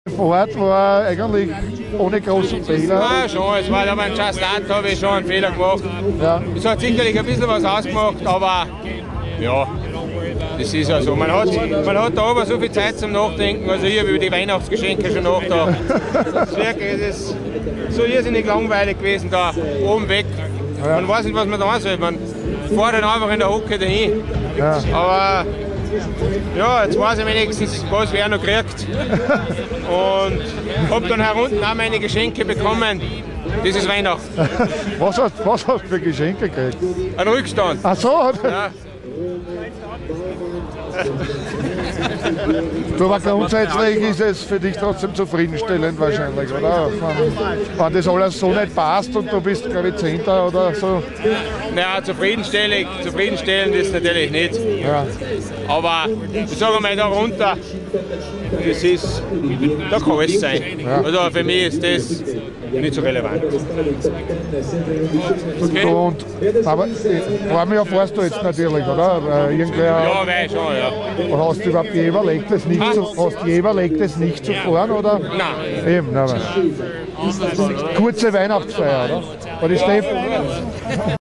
Fahrt war eigentlich ohne großen Fehler. Ja, schon. Es war aber ein Just-Start, habe ich schon einen Fehler gemacht. Ja. Es hat sicherlich ein bisschen was ausgemacht, aber ja, das ist ja so. Man hat da aber so viel Zeit zum Nachdenken. Also ich habe über die Weihnachtsgeschenke schon nachgedacht. Es ist so irrsinnig langweilig gewesen, da oben weg. Ja. Man weiß nicht, was man da soll. Man fährt dann einfach in der Hocke dahin. Ja. Aber ja, jetzt weiß ich wenigstens, was wer noch kriegt. Und habe dann herunten auch meine Geschenke bekommen. Das ist Weihnachten. Was hast du für Geschenke gekriegt? Ein Rückstand. Ach so? Ja. Aber grundsätzlich ist es für dich trotzdem zufriedenstellend wahrscheinlich, oder? Wenn das alles so nicht passt und du bist, glaube ich, Zehnter oder so. Naja, zufriedenstellend ist natürlich nicht. Ja. Aber ich sage mal, da runter, da kann alles sein. Ja. Also für mich ist das nicht so relevant. Okay. Aber Formel fährst du jetzt natürlich, oder? Ja, weiß schon, ja. Hast du überhaupt je überlegt, das nicht zu fahren, oder? Nein. Eben, nein. Kurze Weihnachtsfeier, oder? Oder ist